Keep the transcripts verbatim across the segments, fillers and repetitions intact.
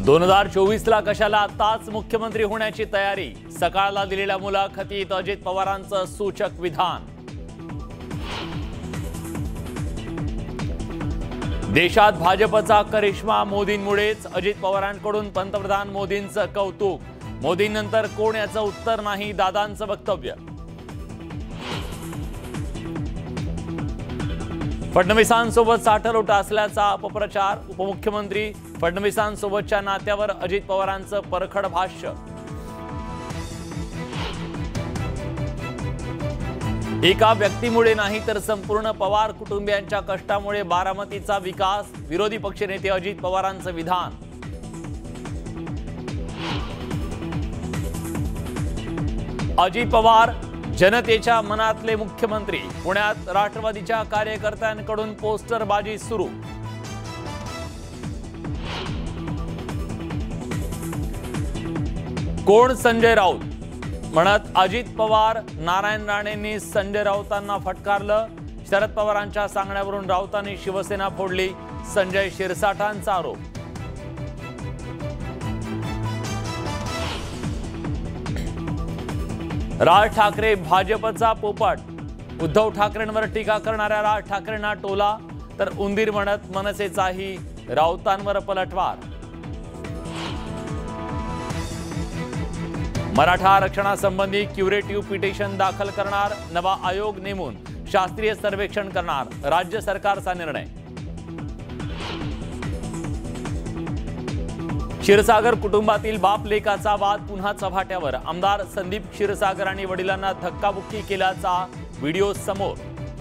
दोन हजार चोवीस ला कशाला आताच मुख्यमंत्री होण्याची तयारी। सकाळला दिलेल्या मुलाखतीत अजित पवारांचं सूचक विधान। देशात भाजपचा करिश्मा मोदींमुळेच। अजित पवारांकडून पंतप्रधान मोदींचं कौतुक। मोदींनंतर कोण याचं उत्तर नाही, दादांचं वक्तव्य। फडणवीसांसोबत साठलोट असल्याचा अपप्रचार। उपमुख्यमंत्री फडणवीसांसोबतच्या नात्यावर अजित पवारांचं परखड भाष्य। एका व्यक्तीमुळे नाही तर संपूर्ण पवार कुटुंबियांच्या कष्टामुळे बारामतीचा विकास। विरोधी पक्षनेते अजित पवारांचं विधान। अजित पवार जनतेच्या मनातले मुख्यमंत्री। पुण्यात राष्ट्रवादीच्या कार्यकर्त्यांकडून पोस्टरबाजी सुरू। कोण संजय राऊत म्हणत अजित पवार। नारायण राणेंनी संजय राऊतांना फटकारलं। शरद पवारांच्या सांगण्यावरून राऊतांनी शिवसेना फोडली, संजय शिरसाठांचा आरोप। राज ठाकरे भाजपचा पोपट। उद्धव ठाकरेंवर टीका करणाऱ्या राज ठाकरेंना टोला, तर उंदीर म्हणत मनसेचाही राऊतांवर पलटवार। मराठा आरक्षणासंबंधी क्युरेटिव्ह पिटिशन दाखल करणार। नवा आयोग नेमून शास्त्रीय सर्वेक्षण करणार राज्य सरकारचा निर्णय। क्षीरसागर कुटुंबातील बाप लेकाचा वाद पुन्हा चव्हाट्यावर। आमदार संदीप क्षीरसागर आणि वडिलांना धक्काबुक्की केल्याचा व्हिडिओ समोर।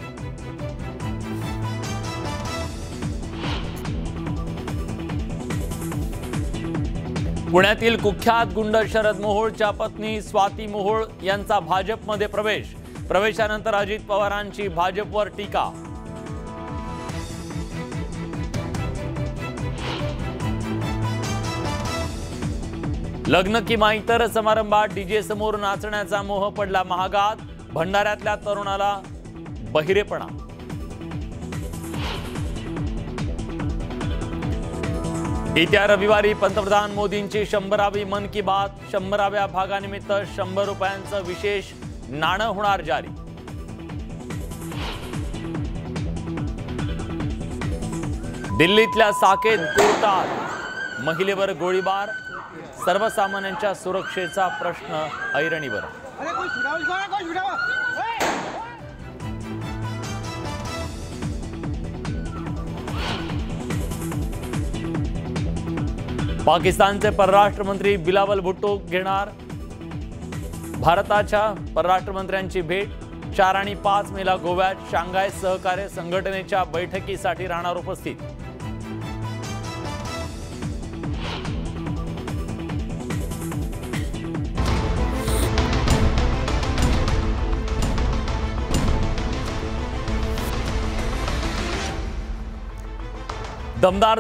पुण्यातील कुख्यात गुंड शरद मोहोळच्या पत्नी स्वाती मोहोळ यांचा भाजपमध्ये प्रवेश। प्रवेशानंतर अजित पवारांची भाजपवर टीका। लग्न किंवा इतर समारंभात डीजे समोर नाचण्याचा मोह पडला महागात। भंडाऱ्यातल्या तरुणाला बहिरेपणा। येत्या रविवारी पंतप्रधान मोदींची शंभरावी मन की बात। शंभराव्या भागानिमित्त शंभर रुपयांचं विशेष नाणं होणार जारी। दिल्लीतल्या साकेत कोर्टात महिलेवर गोळीबार। सर्वसामान्यांच्या सुरक्षेचा प्रश्न ऐरणीवर। पाकिस्तानचे परराष्ट्र मंत्री बिलावल भुट्टो घेणार भारताच्या परराष्ट्र मंत्र्यांची भेट। चार आणि पाच मेला गोव्यात शांघाय सहकार्य संघटनेच्या बैठकीसाठी राहणार उपस्थित। दमदार